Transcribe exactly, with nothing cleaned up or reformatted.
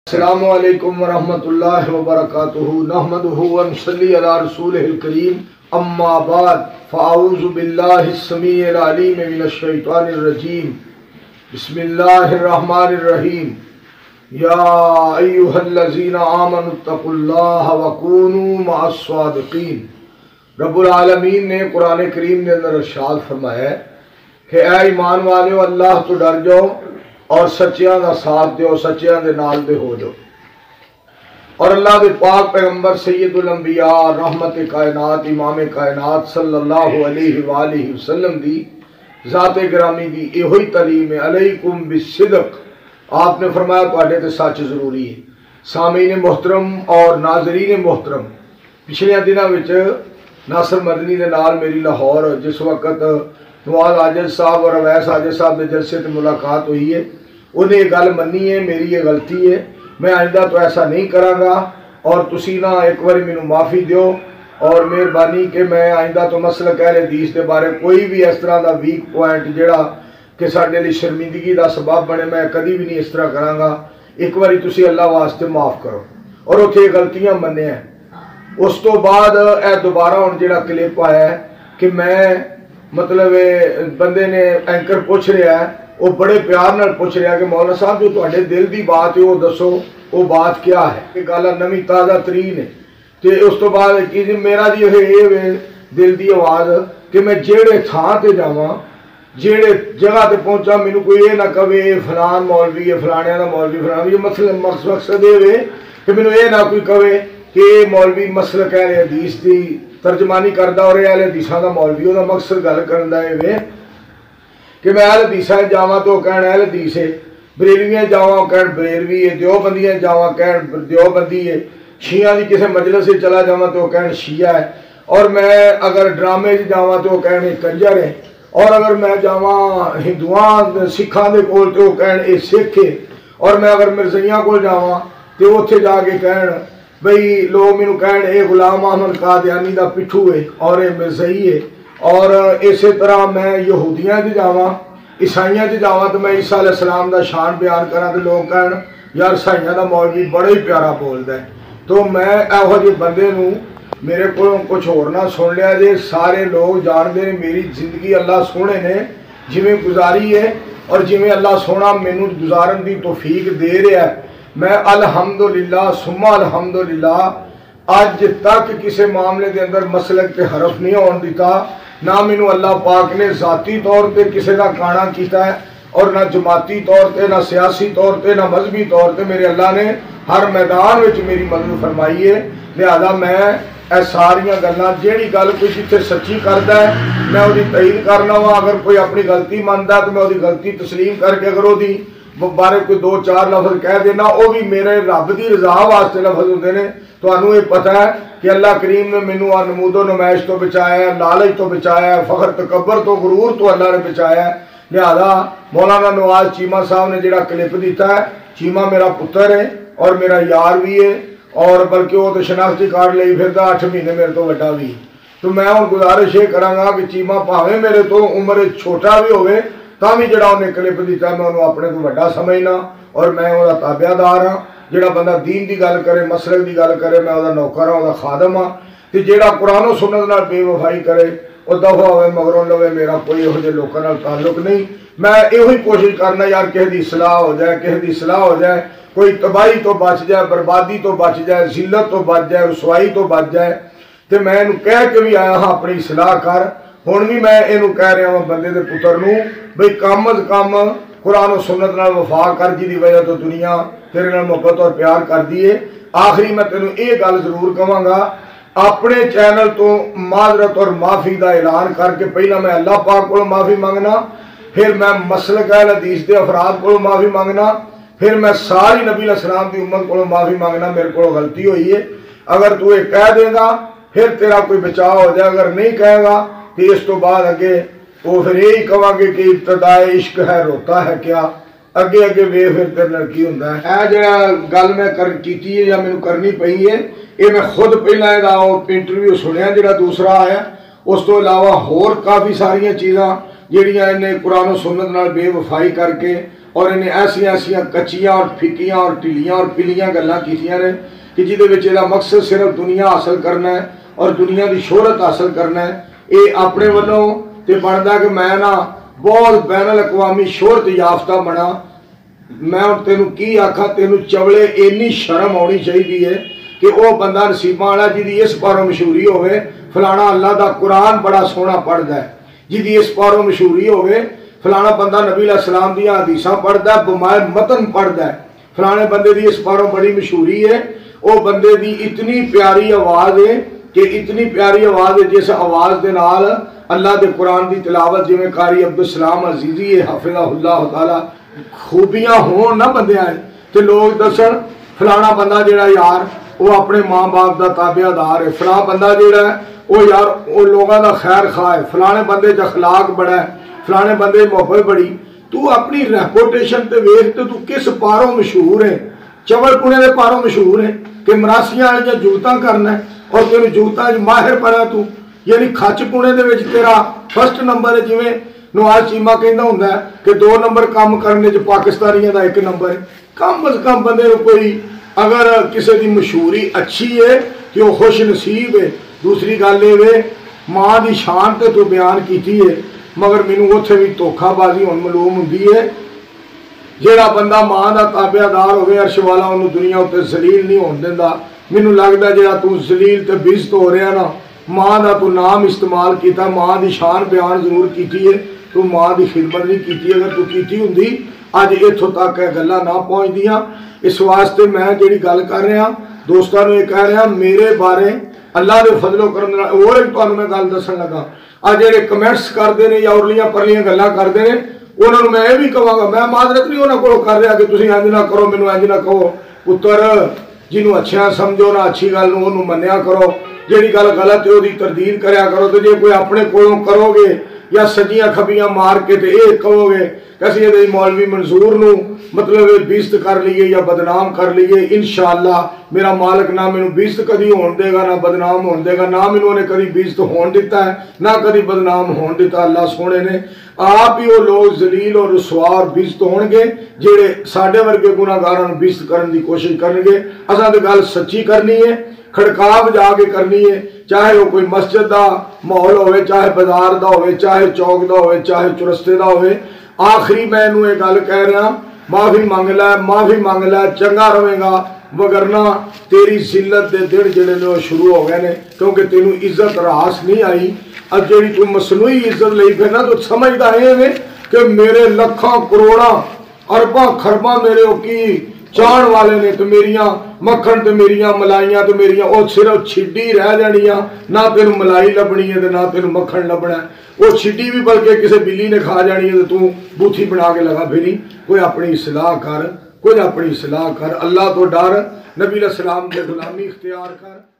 السلام علیکم ورحمۃ اللہ وبرکاتہ نحمدہ ونصلی علی رسولہ الکریم اما بعد فاعوذ باللہ السمیع العلیم من الشیطان الرجیم بسم اللہ الرحمن الرحیم یا ایہا الذین آمنوا اتقوا اللہ وکونوا مع الصادقین۔ رب العالمین نے قرآن کریم کے اندر ارشاد فرمایا ہے کہ اے ایمان والو اللہ تو ڈر جاؤ اور سچیاں دا ساتھ دیو، سچیاں دے نال دے ہو جاؤ۔ اور اللہ دے پاک پیغمبر سید الانبیاء رحمت کائنات امام کائنات صلی اللہ علیہ وآلہ وسلم دی ذات گرامی دی ایہی تعلیم ہے علیکم بالصدق۔ آپ نے فرمایا تواڈے تے سچ ضروری ہے۔ سامعین محترم اور ناظرین محترم، پچھلے دنوں وچ ناصر مدنی دے نال میری لاہور جس وقت نواز عاجز صاحب اور اویس عاجز صاحب کے جلسے تے ملاقات ہوئی ہے، انہیں یہ گل منی ہے میری یہ غلطی ہے، میں آئندہ تو ایسا نہیں کراں گا اور تسی نہ ایک بار مینوں معافی دیو اور مہربانی کہ میں آئندہ تو مسلک اہل حدیث کے بارے کوئی بھی اس طرح دا ویک پوائنٹ جڑا کہ ساڈے لیے شرمندگی دا سبب بنے میں کدی بھی نہیں اس طرح کراں گا۔ ایک باری تسی اللہ واسطے معاف کرو اور اتھے غلطیاں مننے ہیں۔ اس تو بعد اے دوبارہ ہن جڑا کلپ آیا ہے کہ میں مطلب بندے نے اینکر پوچھ رہا ہے، وہ بڑے پیار نال پوچھ رہا ہے کہ مولانا صاحب جو تواڈے دل دی بات ہے وہ دسو وہ بات کیا ہے، کہ گل نویں تازہ ترین ہے۔ تے اس تو بعد کی جی میرا جی یہ دل دی آواز کہ میں جیڑے تھاں تے جاواں جیڑے جگہ تے پہنچا مینوں کوئی یہ نہ کہے فلان مولوی ہے فلانیاں دا مولوی فلان، یہ مسئلہ مقصد یہ کہ مینوں یہ نہ کوئی کہے کہ مولوی مسلک اہل حدیث دی ترجمانی کردا اور اہل حدیثاں دا مولوی، وہ مقصد گل کرن دا اے کہ میں اہل حدیثاں جاواں تو کہن اہل حدیث ہے، بریلویاں جاواں کہن بریلوی ہے، دیوبندیاں جاواں کہن دیوبندی ہے، شیعہ دی کسے مجلس سے چلا جاواں تو کہن شیعہ ہے، اور میں اگر ڈرامے جاواں تو کہن کنجر ہے، اور اگر میں جاواں ہندوؤں سکھاں دے کول تو کہن اے سکھ ہے، اور میں اگر مرزائیاں کول جاواں تو اوتھے جا کے کہن بھئی لوگ مینوں کہن اے غلام احمد قادیانی دا پٹھو ہے اور اے مرزائی ہے، اور اسی طرح میں یہودیاں چ جاواں عیسائیاں چ جاواں تو میں عیسیٰ علیہ السلام دا شان بیان کراں تو لوگ کہن یار عیسائیاں دا مولوی بڑا ہی پیارا بولدا ہے۔ تو میں ایہو جہے بندے نوں میرے کو کچھ ہور نہ سن لیا جے، سارے لوگ جاندے نے میری زندگی اللہ سونے نے جویں گزاری ہے اور جویں اللہ سونا مینوں گزارن دی توفیق دے رہا ہے، میں الحمدللہ ثم الحمدللہ اج تک کسی معاملے دے اندر مسلک تے حرف نہیں ہون دیتا، نہ مینوں اللہ پاک نے ذاتی طور تے کسی کا کانا کیتا ہے اور نہ جماعتی طور تے نہ سیاسی طور تے نہ مذہبی طور تے، میرے اللہ نے ہر میدان وچ میری مدد فرمائی ہے۔ لہذا میں اے ساریاں گلاں جیڑی گل کوئی جتھے سچی کردا ہے میں وہی تائید کرنا وا، اگر کوئی اپنی غلطی مندا تو میں وہی غلطی تسلیم کر کے اگر وہی بارے کوئی دو چار لفظ کہہ دینا وہ بھی میرے رب دی رضا واسطے لفظ ہوندے نے۔ تانوں یہ پتہ ہے کہ اللہ کریم نے مینوں آ نمود و نمائش تو بچایا ہے، لالچ تو بچایا ہے، فخر تکبر تو غرور تو اللہ نے بچایا ہے۔ لہذا مولانا نواز چیمہ صاحب نے جڑا کلپ دیتا ہے، چیمہ میرا پتر ہے اور میرا یار بھی ہے، اور بلکہ وہ تو شناختی کارڈ لئی پھردا اٹھ مہینے میرے تو وڈا بھی، تو میں ہن گزارش یہ کراں گا کہ چیمہ بھاویں میرے تو عمر چھوٹا بھی ہوئے تاں بھی جڑا انہیں کلپ دیتا میں انہوں اپنے تو وڈا سمجھنا اور میں وہ تابعہ دار ہاں۔ جڑا بندہ دین دی گل کرے مسلک دی گل کرے میں وہ نوکر ہاں، وہ خادم ہاں، تے جڑا قرآن و سنت نال بے وفائی کرے وہ دفع ہوئے مگروں لوے، میرا کوئی یہو جہے لوکاں نال تعلق نہیں۔ میں یہی کوشش کرنا یار کسی دی اصلاح ہو جائے، کسی دی اصلاح ہو جائے، کوئی تباہی تو بچ جائے، بربادی تو بچ جائے، ذلت تو بچ جائے، رسوائی تو بچ جائے، تے میں انہوں کہہ کے بھی آیا ہاں اپنی اصلاح کر۔ ہن بھی میں انہوں کہہ رہا ہوں بندے دے پتر نوں بھئی کم از کم قرآن و سنت نال وفا کر، جی دی وجہ تو دنیا تیرے نال محبت اور پیار کر دیے۔ آخری میں تینوں یہ گل ضرور کہاں گا، اپنے چینل تو معذرت اور معافی دا اعلان کر کے پہلا میں اللہ پاک کو معافی مانگنا، پھر میں مسلک اہل حدیث دے افراد کو معافی مانگنا، پھر میں ساری نبی علیہ السلام دی امت کو معافی مانگنا، میرے کو غلطی ہوئی ہے۔ اگر تو یہ کہہ دے گا پھر تیرا کوئی بچاؤ ہو جائے، اگر نہیں کہے گا کہ اس تو بعد اگے وہ پھر یہی کہاں گے کہ ابتدائے عشق ہے روتا ہے کیا، اگے اگے وے پھر تیرے لڑکی ہوندہ ہے۔ اے جڑا گل میں کر کیتی ہے یا میں کرنی پئی ہے، یہ میں خود پہلا دا انٹرویو سنیا جڑا دوسرا آیا، اس تو علاوہ ہور کافی ساریاں چیزاں جڑیاں انہیں قرآن و سنت نال بے وفائی کر کے اور انہیں ایسا ایسا کچیاں اور پھکیاں اور ٹلیاں اور پلیاں گلاں کیتیاں نے کہ جہدے وچ دا مقصد صرف دنیا حاصل کرنا ہے اور دنیا دی شہرت حاصل کرنا ہے. یہ اپنے والوں تے بنتا کہ میں نا بہت بین الاقوامی شہرت یافتہ بنا. میں تینوں کی آکھاں تینوں چولے اینی شرم ہونی چاہیے کہ وہ بندہ نصیباں والا جی اس پاروں مشہوری ہوئے فلانا اللہ دا قرآن بڑا سونا پڑھتا ہے, جی اس پاروں مشہوری ہوئے فلانا بندہ نبی علیہ السلام دیا حدیثاں پڑھتا ہے, بمائے متن پڑھتا ہے, فلانے بندے دی اس پاروں بڑی مشہوری ہے. وہ بندے دی اتنی پیاری آواز ہے کہ اتنی پیاری آواز ہے جس آواز دے نال اللہ دے قرآن دی تلاوت جی میں قاری عبدالسلام عزیزی ہے حافظہ اللہ تعالی خوبیاں ہون نہ بندے آئے تو لوگ دسن فلانا بندہ جڑا یار وہ اپنے ماں باپ دا تابعہ دار ہے, فلانا بندہ جڑا ہے وہ یار وہ لوگوں دا خیر خواہ ہے, فلانے بندے دا اخلاق بڑا ہے, فلانے بندے محبت بڑی. تو اپنی ریپوٹیشن تے ویکھ تے تو کس پاروں مشہور ہے؟ چول پونے دے پاروں مشہور ہے کہ مراسیاں والیاں جوتاں کرنا ہے اور تینوں جوتاں ماہر پڑا تو, یعنی کھچ پونے دے وچ تیرا فرسٹ نمبر ہے. جویں نواز چیمہ کہندا ہوندا ہے کہ دو نمبر کام کرنے چ پاکستانیاں دا ایک نمبر ہے. کم از کم بندے کوئی اگر کسی دی مشہوری اچھی ہے کہ وہ خوش نصیب ہے. دوسری گل یہ ماں دی شان تے تو بیان کیتی ہے, مگر مینوں اوتھے بھی دھوکھا بازی ہون معلوم ہوندی ہے. جیڑا بندہ ماں دا تابعہ دار ہوئے عرش والا انہوں دنیا اتنے ذلیل نہیں ہون دیندا. مینوں لگدا جیڑا تو ذلیل تے بےعزت ہو رہا نا, ماں دا تو نام استعمال کیتا, ماں دی شان بیان ضرور کیتی ہے, تو ماں دی خدمت نہیں کیتی. اگر تو کیتی ہوندی اج اتھوں تک یہ گلاں نہ پہنچدیاں. اس واسطے میں جیڑی گل کر رہا دوستاں نوں یہ کہہ رہا میرے بارے اللہ دے فضل و کرم نال اور ایک تانوں میں گل دسن لگا. آ جڑے کمنٹس کرتے ہیں یا ارلیاں پرلیاں گلاں کرتے ہیں انہوں نے میں یہ بھی کہاں گا, میں معذرت نہیں انہوں کو کر رہا کہ تسی انج نہ کرو, مینوں انج نہ کہو. پتر جنہوں اچھا سمجھو نہ اچھی گل انہوں منیا کرو, جیڑی گل غلط ہے وہ تردید کریا کرو. تو جے کوئی اپنے کولوں کرو گے یا سجیاں کھبیاں مار کے تے اے کہو گے کسی یہ مولوی منظور نو مطلب بیست کر لیے یا بدنام کر لیے, انشاءاللہ میرا مالک نہ مینوں بیست کدی ہون دے گا نہ بدنام ہون دے گا, نہ مینوں نے کدی بیست ہون دیتا ہے نہ کدی بدنام ہون دیتا. اللہ سونے نے آپ ہی وہ لوگ ذلیل اور رسوا اور بیست ہون گے جڑے ساڈے ورگے گناہگاراں نوں بیست کرن دی کوشش کرن گے. اساں تے گل سچی کرنی ہے, کھڑکا بجا کے کرنی ہے, چاہے وہ کوئی مسجد دا ماحول ہوئے, چاہے بازار دا ہوئے, چاہے چوک دا ہوئے, چاہے چرستے دا ہوئے. آخری میں انہوں یہ گل کہہ رہا معافی مانگ لے, معافی مانگ لے, چنگا رہے گا, وگرنہ تیری ذلت دے دن جڑے نے شروع ہو گئے نے, کیونکہ تینوں عزت راس نہیں آئی. اب جڑی تو مصنوعی عزت لئی پھرنا تو سمجھدا ہے کہ میرے لکھاں کروڑاں ارباں خرباں میرے کی چان والے نے, تو میریاں مکھن تے میریاں ملائیاں تے میریاں وہ صرف چھڈی رہ جانیاں, نہ تینوں ملائی لبنی ہے تے نہ تینوں مکھن لبنا ہے. وہ چھڈی بھی بلکہ کسی بلی نے کھا جانی ہے تو تو بوتھی بنا کے لگا پھری. کوئی اپنی اصلاح کر, کوئی اپنی اصلاح کر, اللہ تو ڈر, نبی علیہ السلام دے غلامی اختیار کر.